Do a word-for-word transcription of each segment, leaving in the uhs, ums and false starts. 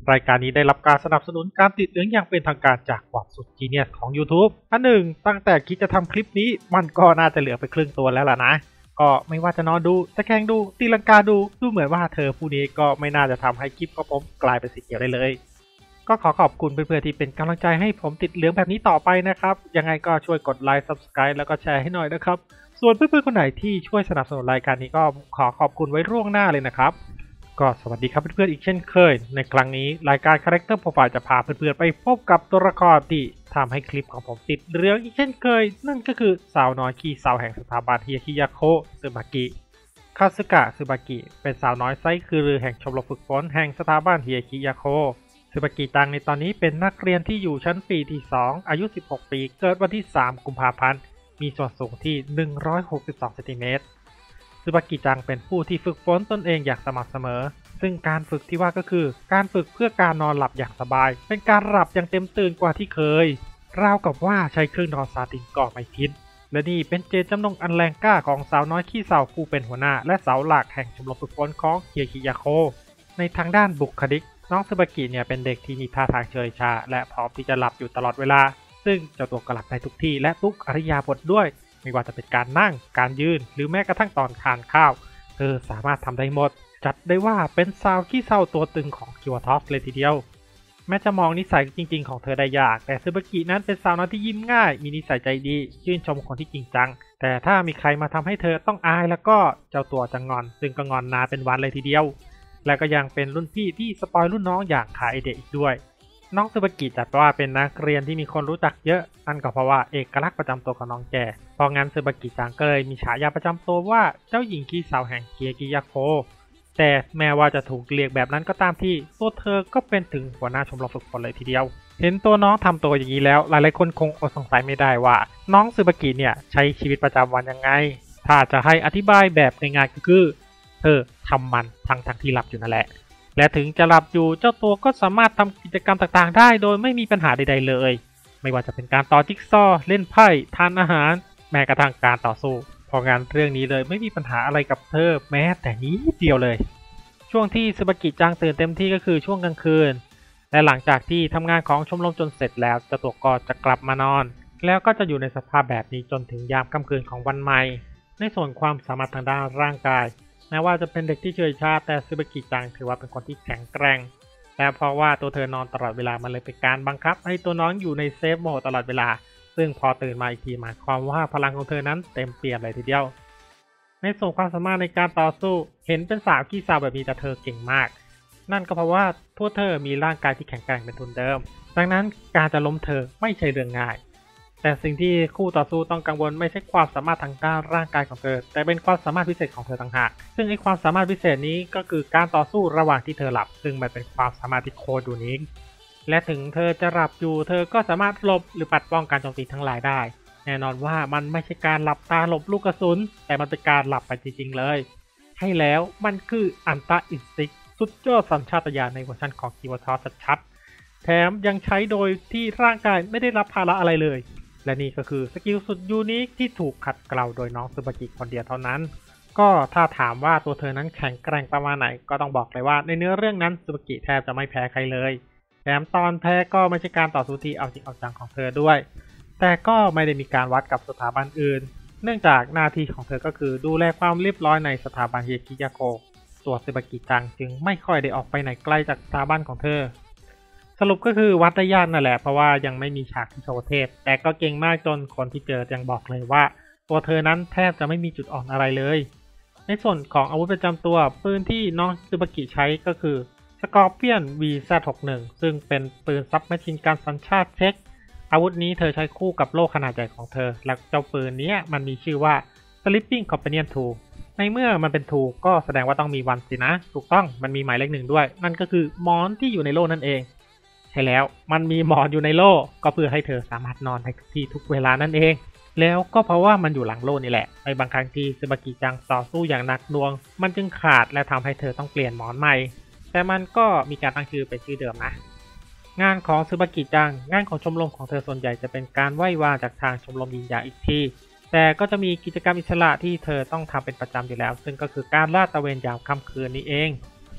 รายการนี้ได้รับการสนับสนุนการติดเหลืองอย่างเป็นทางการจากบอทสุดจีเนียสของ YouTube อันหนึ่งตั้งแต่คิดจะทำคลิปนี้มันก็น่าจะเหลือไปครึ่งตัวแล้วล่ะนะก็ไม่ว่าจะนอนดูตะแคงดูตีลังกาดูดูเหมือนว่าเธอผู้นี้ก็ไม่น่าจะทำให้คลิปของผมกลายเป็นสีเขียวได้เลยก็ขอขอบคุณเพื่อนๆที่เป็นกำลังใจให้ผมติดเหลืองแบบนี้ต่อไปนะครับยังไงก็ช่วยกดไลค์ ซับสไครบ์ แล้วก็แชร์ให้หน่อยนะครับส่วนเพื่อนๆคนไหนที่ช่วยสนับสนุนรายการนี้ก็ขอขอบคุณไว้ล่วงหน้าเลยนะครับก็สวัสดีครับเพื่อนๆอีกเช่นเคยในครั้งนี้รายการ Character Profile จะพาเพื่อนๆไปพบกับตัวละครที่ทำให้คลิปของผมติดเหลืองอีกเช่นเคยนั่นก็คือสาวน้อยขี้เศร้าแห่งสถาบันฮิยาคิยาโคะซึบากิคาสึกะซึบากิเป็นสาวน้อยไซคือรือแห่งชมรมฝึกฝนแห่งสถาบันฮิยาคิยาโคะซึบากิจังในตอนนี้เป็นนักเรียนที่อยู่ชั้นปีที่สองอายุสิบหกปีเกิดวันที่สามกุมภาพันธ์มีส่วนสูงที่หนึ่งร้อยหกสิบสองเซนติเมตรซึบากิจังเป็นผู้ที่ฝึกฝนตนเองอย่างสม่ำเสมอซึ่งการฝึกที่ว่าก็คือการฝึกเพื่อการนอนหลับอย่างสบายเป็นการหลับอย่างเต็มตื่นกว่าที่เคยราวกับว่าใช้เครื่องนอนซาตินก็ไม่ผิดและนี่เป็นเจตจำนงอันแรงกล้าของสาวน้อยขี้เศร้าผู้เป็นหัวหน้าและเสาหลักแห่งชมรมฝึกฝนของฮิยาคิยาโคะในทางด้านบุคลิกน้องซึบากิเนี่ยเป็นเด็กที่มีท่าทางเฉยชาและพร้อมที่จะหลับอยู่ตลอดเวลาซึ่งเจ้าตัวก็หลับได้ทุกที่และทุกอิริยาบถด้วยไม่ว่าจะเป็นการนั่งการยืนหรือแม้กระทั่งตอนทานข้าวเธอสามารถทำได้หมดจัดได้ว่าเป็นสาวขี้เศร้าตัวตึงของคิวทอสเลยทีเดียวแม้จะมองนิสัยจริงๆของเธอได้ยากแต่ซึบากินั้นเป็นสาวน้อยที่ยิ้มง่ายมีนิสัยใจดีชื่นชมคนที่จริงจังแต่ถ้ามีใครมาทำให้เธอต้องอายแล้วก็เจ้าตัวจะงอนซึ่งก็งอนนานเป็นวันเลยทีเดียวและก็ยังเป็นรุ่นพี่ที่สปอยรุ่นน้องอย่างคาเอเดะอีกด้วยน้องซึบากิจัดว่าเป็นนักเรียนที่มีคนรู้จักเยอะนั่นก็เพราะว่าเอกลักษณ์ประจำตัวของน้องแกเพราะงั้นซึบากิจังก็เลยมีฉายาประจำตัวว่าเจ้าหญิงขี้เศร้าแห่งฮิยาคิยาโคะแต่แม้ว่าจะถูกเรียกแบบนั้นก็ตามที่ตัวเธอก็เป็นถึงหัวหน้าชมรมฝึกฝนเลยทีเดียวเห็นตัวน้องทำตัวอย่างนี้แล้วหลายๆคนคงอดสงสัยไม่ได้ว่าน้องซึบากิเนี่ยใช้ชีวิตประจำวันยังไงถ้าจะให้อธิบายแบบง่ายๆก็คือเธอทำมันทั้งทั้งที่หลับอยู่นั่นแหละและถึงจะหลับอยู่เจ้าตัวก็สามารถทำกิจกรรมต่างๆได้โดยไม่มีปัญหาใดๆเลยไม่ว่าจะเป็นการต่อจิ๊กซอว์เล่นไพ่ทานอาหารแม้กระทั่งการต่อสู้เพราะงั้นเรื่องนี้เลยไม่มีปัญหาอะไรกับเธอแม้แต่นิดเดียวเลยช่วงที่ซึบากิจังตื่นเต็มที่ก็คือช่วงกลางคืนและหลังจากที่ทำงานของชมรมจนเสร็จแล้วเจ้าตัวก็จะกลับมานอนแล้วก็จะอยู่ในสภาพแบบนี้จนถึงยามค่ำคืนของวันใหม่ในส่วนความสามารถทางด้านร่างกายแม้ว่าจะเป็นเด็กที่เฉยชาแต่ซึบากิจังถือว่าเป็นคนที่แข็งแกร่งและเพราะว่าตัวเธอนอนตลอดเวลามันเลยเป็นการบังคับให้ตัวน้องอยู่ในเซฟโหมดตลอดเวลาซึ่งพอตื่นมาอีกทีหมายความว่าพลังของเธอนั้นเต็มเปี่ยมเลยทีเดียวในส่วนความสามารถในการต่อสู้เห็นเป็นสาวขี้เศร้าแบบนี้แต่เธอเก่งมากนั่นก็เพราะว่าพวกเธอมีร่างกายที่แข็งแกร่งเป็นทุนเดิมดังนั้นการจะล้มเธอไม่ใช่เรื่องง่ายแต่สิ่งที่คู่ต่อสู้ต้องกังวลไม่ใช่ความสามารถทางด้านร่างกายของเธอแต่เป็นความสามารถพิเศษของเธอต่างหากซึ่งไอ้ความสามารถพิเศษนี้ก็คือการต่อสู้ระหว่างที่เธอหลับซึ่งมันเป็นความสามารถที่โคตรยูนิคและถึงเธอจะหลับอยู่เธอก็สามารถหลบหรือปัดป้องการโจมตีทั้งหลายได้แน่นอนว่ามันไม่ใช่การหลับตาหลบลูกกระสุนแต่มันเป็นการหลับไปจริงๆเลยให้แล้วมันคืออันตาอินสติกสุดยอดสัญชาตญาณในเวอร์ชันของคิวทอสชัดๆแถมยังใช้โดยที่ร่างกายไม่ได้รับภาระอะไรเลยและนี่ก็คือสกิลสุดยูนิคที่ถูกขัดเกลาโดยน้องซึบากิคนเดียวเท่านั้นก็ถ้าถามว่าตัวเธอนั้นแข็งแกร่งประมาณไหนก็ต้องบอกเลยว่าในเนื้อเรื่องนั้นซึบากิแทบจะไม่แพ้ใครเลยแถมตอนแพ้ก็ไม่ใช่การต่อสู้ที่เอาจริงเอาจังของเธอด้วยแต่ก็ไม่ได้มีการวัดกับสถาบันอื่นเนื่องจากหน้าที่ของเธอก็คือดูแลความเรียบร้อยในสถาบันฮิยาคิยาโคะตัวซึบากิจังจึงไม่ค่อยได้ออกไปไหนไกลจากสถาบันของเธอสรุปก็คือวัดได้ยากนั่นแหละเพราะว่ายังไม่มีฉากที่โชว์เทพแต่ก็เก่งมากจนคนที่เจอยังบอกเลยว่าตัวเธอนั้นแทบจะไม่มีจุดอ่อนอะไรเลยในส่วนของอาวุธประจำตัวปืนที่น้องซึบากิใช้ก็คือสกอร์เปียน วี แซด หกสิบเอ็ด ซึ่งเป็นปืนซับแมชชีนกันสัญชาติเช็กอาวุธนี้เธอใช้คู่กับโล่ขนาดใหญ่ของเธอและเจ้าปืนนี้มันมีชื่อว่า Sleeping Companion ทู ในเมื่อมันเป็นทูก็แสดงว่าต้องมีวันสินะถูกต้องมันมีหมายเลขหนึ่งด้วยนั่นก็คือหมอนที่อยู่ในโล่นั่นเองใช่แล้วมันมีหมอนอยู่ในโล่ก็เพื่อให้เธอสามารถนอนได้ทุกที่ทุกเวลานั่นเองแล้วก็เพราะว่ามันอยู่หลังโล่นี่แหละในบางครั้งที่ซึบากิจังต่อสู้อย่างหนักหน่วงมันจึงขาดและทำให้เธอต้องเปลี่ยนหมอนใหม่แต่มันก็มีการตั้งชื่อเป็นชื่อเดิมนะงานของซึบากิจังงานของชมรมของเธอส่วนใหญ่จะเป็นการไหว้วานจากทางชมรมยินยาอีกทีแต่ก็จะมีกิจกรรมอิสระที่เธอต้องทำเป็นประจำอยู่แล้วซึ่งก็คือการลาดตระเวนยามค่ำคืนนี้เอง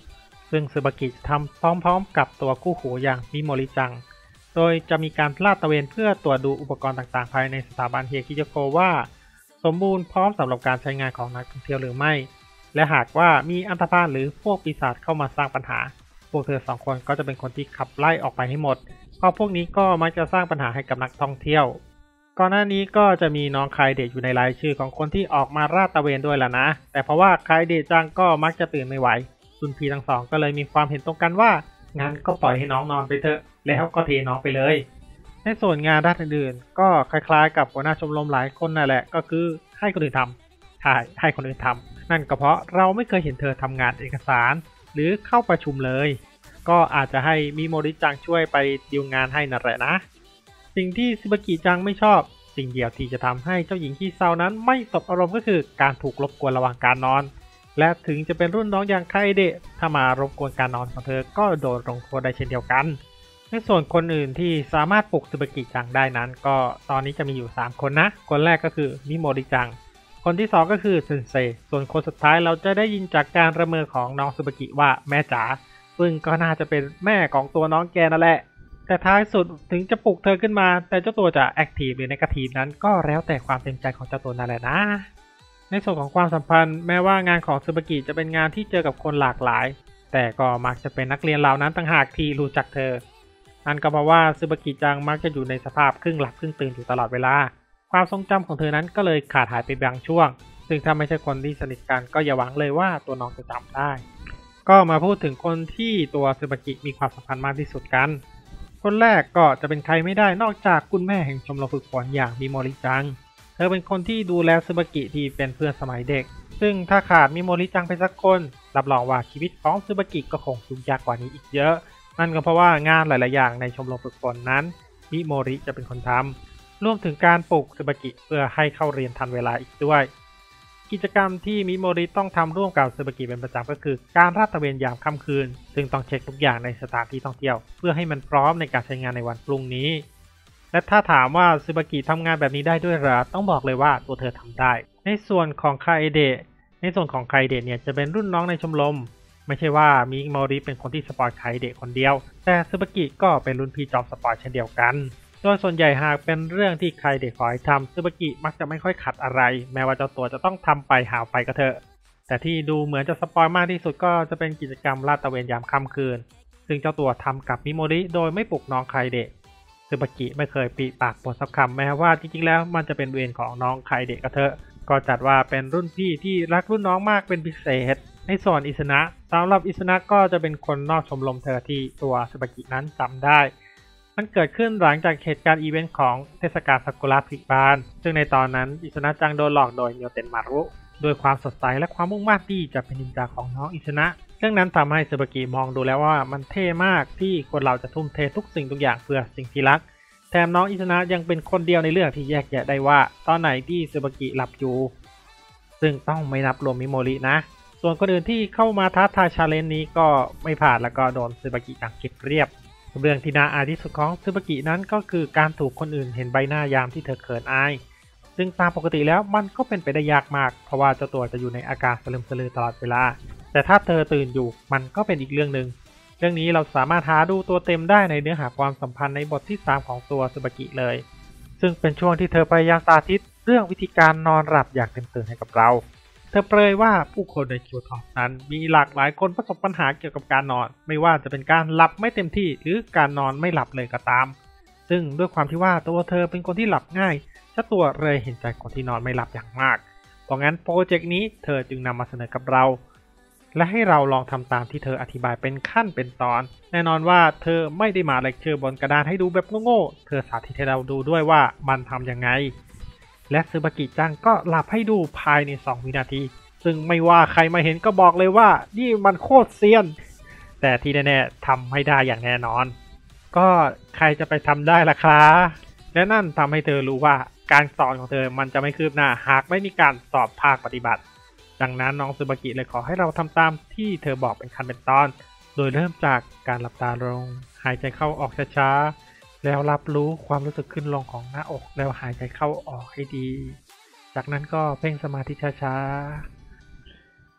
ซึ่งซึบากิทำพร้อมๆกับตัวคู่หูอย่างมิโมริจังโดยจะมีการลาดตระเวนเพื่อตรวจดูอุปกรณ์ต่างๆภายในสถาบันเฮียคิโยโกะว่าสมบูรณ์พร้อมสำหรับการใช้งานของนักท่องเที่ยวหรือไม่และหากว่ามีอันธพาลหรือพวกปีศาจเข้ามาสร้างปัญหาพวกเธอสองคนก็จะเป็นคนที่ขับไล่ออกไปให้หมดเพราะพวกนี้ก็มักจะสร้างปัญหาให้กับนักท่องเที่ยวก่อนหน้านี้ก็จะมีน้องไคเดะอยู่ในรายชื่อของคนที่ออกมาลาดตระเวนด้วยล่ะนะแต่เพราะว่าไคเดะจังก็มักจะตื่นไม่ไหวรุ่นพี่ทั้งสองก็เลยมีความเห็นตรงกันว่างั้นก็ปล่อยให้น้องนอนไปเถอะแล้วก็เทน้องไปเลยในส่วนงานด้านอื่นๆก็คล้ายๆกับหัวหน้าชมรมหลายคนนั่นแหละก็คือให้คนอื่นทำใช่ให้คนอื่นทำนั่นก็เพราะเราไม่เคยเห็นเธอทำงานเอกสารหรือเข้าประชุมเลยก็อาจจะให้มิโมริจังช่วยไปดีลงานให้นั่นแหละนะสิ่งที่ซึบากิจังไม่ชอบสิ่งเดียวที่จะทำให้เจ้าหญิงขี้เศร้านั้นไม่สบอารมณ์ก็คือการถูกรบกวนระหว่างการนอนและถึงจะเป็นรุ่นน้องอย่างไคเดะถ้ามารบกวนการนอนของเธอก็โดนลงโทษได้เช่นเดียวกันในส่วนคนอื่นที่สามารถปลุกซึบากิจังได้นั้นก็ตอนนี้จะมีอยู่สามคนนะคนแรกก็คือมิโมริจังคนที่สองก็คือเซนเซส่วนคนสุดท้ายเราจะได้ยินจากการระเมอของน้องซึบากิว่าแม่จ๋าซึ่งก็น่าจะเป็นแม่ของตัวน้องแกนั่นแหละแต่ท้ายสุดถึงจะปลุกเธอขึ้นมาแต่เจ้าตัวจะแอคทีฟหรือเนกาทีฟนั้นก็แล้วแต่ความเต็มใจของเจ้าตัวนั่นแหละนะในส่วนของความสัมพันธ์แม้ว่างานของซึบากิจะเป็นงานที่เจอกับคนหลากหลายแต่ก็มักจะเป็นนักเรียนเหล่านั้นต่างหากที่รู้จักเธอนั่นก็เพราะว่าซึบากิจังมักจะอยู่ในสภาพครึ่งหลับครึ่งตื่นอยู่ตลอดเวลาความทรงจำของเธอนั้นก็เลยขาดหายไปบางช่วงซึ่งถ้าไม่ใช่คนที่สนิทกันก็อย่าหวังเลยว่าตัวน้องจะจำได้ก็มาพูดถึงคนที่ตัวซึบากิมีความสัมพันธ์มากที่สุดกันคนแรกก็จะเป็นใครไม่ได้นอกจากคุณแม่แห่งชมรมฝึกฝนอย่างมิโมริจังเธอเป็นคนที่ดูแลซึบากิที่เป็นเพื่อนสมัยเด็กซึ่งถ้าขาดมิโมริจังไปสักคนรับรองว่าชีวิตของซึบากิก็คงยุ่งยากกว่านี้อีกเยอะนั่นก็เพราะว่างานหลาย ๆ อย่างในชมรมฝึกฝนนั้นมิโมริจะเป็นคนทำรวมถึงการปลุกซึบากิเพื่อให้เข้าเรียนทันเวลาอีกด้วยกิจกรรมที่มิโมริต้องทำร่วมกับซึบากิเป็นประจำก็คือการลาดตระเวนยามค่ำคืนซึ่งต้องเช็คทุกอย่างในสถานที่ท่องเที่ยวเพื่อให้มันพร้อมในการใช้งานในวันพรุ่งนี้และถ้าถามว่าซึบากิทำงานแบบนี้ได้ด้วยหรือต้องบอกเลยว่าตัวเธอทำได้ในส่วนของไคเดะในส่วนของไคเดะเนี่ยจะเป็นรุ่นน้องในชมรมไม่ใช่ว่ามิโมริเป็นคนที่สปอยไคเดะคนเดียวแต่ซึบากิก็เป็นรุ่นพี่จอมสปอยเช่นเดียวกันโดยส่วนใหญ่หากเป็นเรื่องที่ไคเดะขอให้ทำซึบากิมักจะไม่ค่อยขัดอะไรแม้ว่าเจ้าตัวจะต้องทำไปหาไปก็เถอะแต่ที่ดูเหมือนจะสปอยมากที่สุดก็จะเป็นกิจกรรมลาดตระเวนยามค่ำคืนซึ่งเจ้าตัวทำกับมิโมริโดยไม่ปลุกน้องไคเดะซึบากิไม่เคยปีปากปดสักคำแม้ว่าจริงๆแล้วมันจะเป็นเวรของน้องไคเดะก็เถอะก็จัดว่าเป็นรุ่นพี่ที่รักรุ่นน้องมากเป็นพิเศษในส่วนอิสนะสำหรับอิสนะก็จะเป็นคนนอกชมรมเธอที่ตัวซึบากินั้นจำได้มันเกิดขึ้นหลังจากเหตุการณ์อีเวนต์ของเทศกาลซากุระผลิบานซึ่งในตอนนั้นอิสนะจังโดนหลอกโดยเมียวเต็นมารุด้วยความสดใสและความมุ่งมั่นที่จะเป็นนินจาของน้องอิสนะเรื่องนั้นทำให้ซึบากิมองดูแล้วว่ามันเท่มากที่คนเราจะทุ่มเททุกสิ่งทุกอย่างเพื่อสิ่งที่รักแถมน้องอิสนะยังเป็นคนเดียวในเรื่องที่แยกแยะได้ว่าตอนไหนที่ซึบากิหลับอยู่ซึ่งต้องไม่นับรวมมิโมรินะส่วนคนอื่นที่เข้ามาท้าทายชาเลนจ์นี้ก็ไม่ผ่านแล้วก็โดนซึบากิจังเก็บเรียบเรื่องที่น่าอายที่สุดของซึบากินั้นก็คือการถูกคนอื่นเห็นใบหน้ายามที่เธอเขินอายซึ่งตามปกติแล้วมันก็เป็นไปได้ยากมากเพราะว่าเจ้าตัวจะอยู่ในอาการสลึมสลือตลอดเวลาแต่ถ้าเธอตื่นอยู่มันก็เป็นอีกเรื่องหนึ่งเรื่องนี้เราสามารถหาดูตัวเต็มได้ในเนื้อหาความสัมพันธ์ในบทที่สามของตัวซึบากิเลยซึ่งเป็นช่วงที่เธอพยายามสาธิตเรื่องวิธีการนอนหลับอย่างเต็มตื่นให้กับเราเธอเปรยว่าผู้คนในคิวทอปนั้นมีหลากหลายคนประสบปัญหาเกี่ยวกับการนอนไม่ว่าจะเป็นการหลับไม่เต็มที่หรือการนอนไม่หลับเลยก็ตามซึ่งด้วยความที่ว่าตัวเธอเป็นคนที่หลับง่ายเจ้าตัวเลยเห็นใจคนที่นอนไม่หลับอย่างมากเพราะงั้นโปรเจกต์นี้เธอจึงนำมาเสนอกับเราและให้เราลองทำตามที่เธออธิบายเป็นขั้นเป็นตอนแน่นอนว่าเธอไม่ได้มาเลคเชอร์บนกระดานให้ดูแบบโง่ๆเธอสาธิตให้เราดูด้วยว่ามันทำยังไงและซึบากิจังก็หลับให้ดูภายในสองวินาทีซึ่งไม่ว่าใครมาเห็นก็บอกเลยว่านี่มันโคตรเซียนแต่ที่แน่ๆทำไม่ได้อย่างแน่นอนก็ใครจะไปทำได้ล่ะครับและนั่นทำให้เธอรู้ว่าการสอนของเธอมันจะไม่คืบหน้าหากไม่มีการสอบภาคปฏิบัติดังนั้นน้องซึบากิเลยขอให้เราทำตามที่เธอบอกเป็นขั้นเป็นตอนโดยเริ่มจากการหลับตาลงหายใจเข้าออกช้าๆแล้วรับรู้ความรู้สึกขึ้นลงของหน้าอกแล้วหายใจเข้าออกให้ดีจากนั้นก็เพ่งสมาธิช้าๆ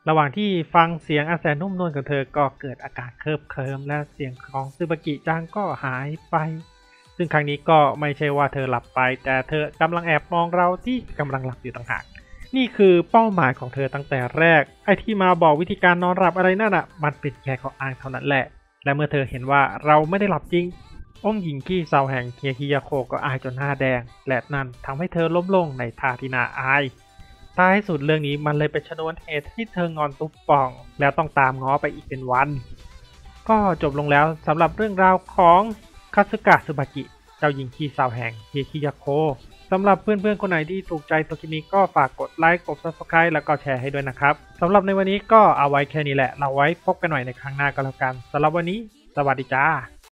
ระหว่างที่ฟังเสียงอันแสนนุ่มนวลของเธอก็เกิดอาการเคลิบเคลิ้มและเสียงของซึบากิจังก็หายไปซึ่งครั้งนี้ก็ไม่ใช่ว่าเธอหลับไปแต่เธอกำลังแอบมองเราที่กำลังหลับอยู่ต่างหากนี่คือเป้าหมายของเธอตั้งแต่แรกไอ้ที่มาบอกวิธีการนอนหลับอะไรนั่นอ่ะมันเป็นแค่ข้ออ้างเท่านั้นแหละและเมื่อเธอเห็นว่าเราไม่ได้หลับจริงองค์หญิงขี้เศร้าแห่งเฮียคิยาโคก็อายจนหน้าแดงและนั่นทำให้เธอล้มลงในท่าที่น่าอายท้ายสุดเรื่องนี้มันเลยเป็นชนวนเหตุที่เธองอนตุ๊บป่องแล้วต้องตามง้อไปอีกเป็นวันก็จบลงแล้วสำหรับเรื่องราวของคาสึกะซึบากิเจ้าหญิงขี้เศร้าแห่งเฮียคิยาโคสำหรับเพื่อนๆคนไหนที่ถูกใจตัวคลิปนี้ก็ฝากกดไลค์กด ซับสไครบ์ แล้วก็แชร์ให้ด้วยนะครับสำหรับในวันนี้ก็เอาไว้แค่นี้แหละเราไว้พบกันหน่อยในครั้งหน้าก็แล้วกันสำหรับวันนี้สวัสดีจ้า